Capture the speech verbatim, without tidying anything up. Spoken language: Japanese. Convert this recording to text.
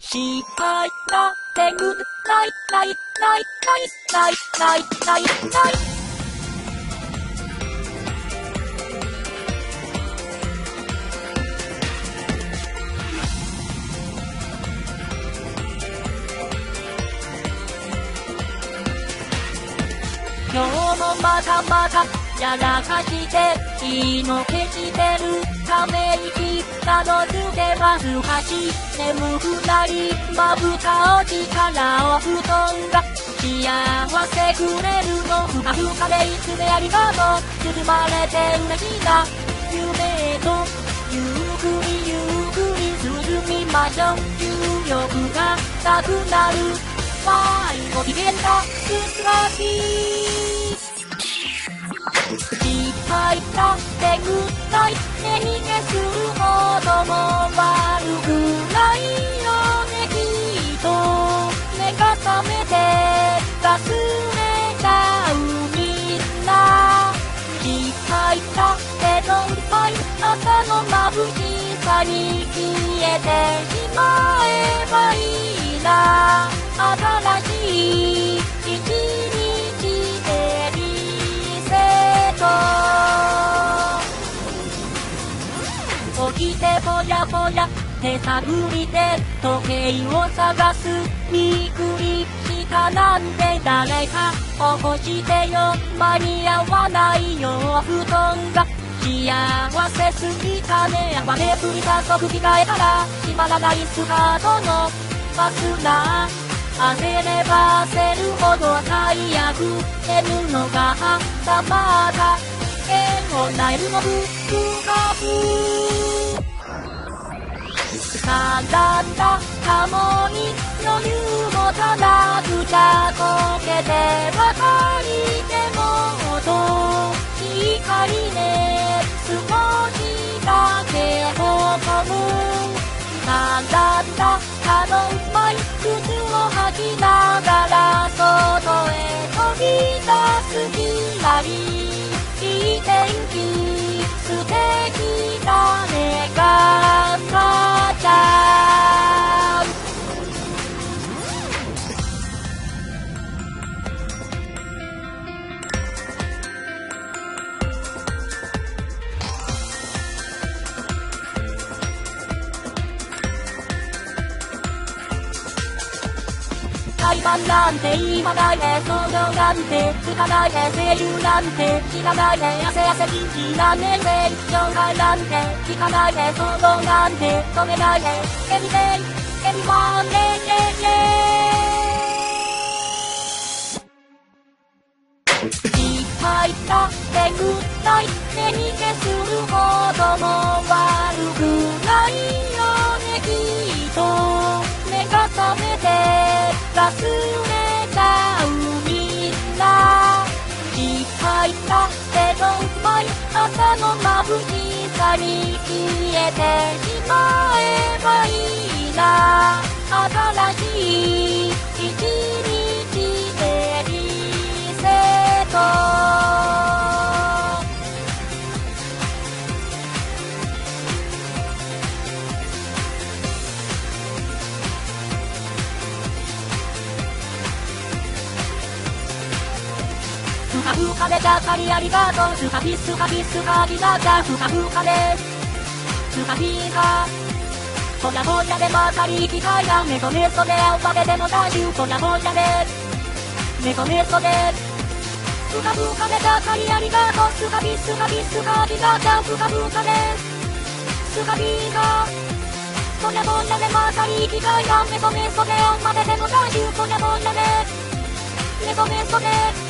失敗なんてぐないないないないないないないない今日もまたまたやらかしていいの消してるため息などつけはずかし眠くなりまぶたを力を布団が幸せくれるのふかふかでいつでありがとう包まれて嬉しいな夢とゆっくりゆっくり進みましょう重力がなくなるわいご機嫌だすがし失敗だってぐらい手に消すほども悪くないよねきっと目が覚めて忘れちゃうみんな失敗だってどんぱい朝の眩しさに消えてしまえばいいな新しい一日でリセット起きてぽやぽや手探りで時計を探すびっくりしたなんて誰か起こしてよ間に合わないよ布団が幸せすぎたね慌てふり早速着替えたら閉まらないスカートのファスナー焦れば焦るほど最悪寝るのがたまた縁をなえるのふふかふかだったかもに余裕もたなくちゃこけてばかりでもと光ね少しだけほこむかだったかのうまい靴を履きながら外へ飛び出すきらりいい天気素敵だねがんばっちゃう裁判なんて言わないで想像なんてつかないで声優なんて知らないで汗汗禁止な年齢障害なんて聞かないで想像なんて止めないでエビデイエビワンレイレイレイ失敗だってぐらい手に消すほども悪くないよねきっと目が覚めて忘れちゃうみんな失敗だってどんまい朝の眩しさに消えてしまえばいいな新しい一日でリセットふかふかでちゃっかりありがとうスカピスカピスカピザちゃんふかふかでスカピカぽやぽやでまかり機械がメソメソで青パテでも大衆ぽやぽやでメソメソでふかふかでちゃっかりありがとうスカピスカピスカピザちゃんふかふかでスカピカぽやぽやでまかり機械がメソメソで青パテでも大衆ぽやぽやでメソメソで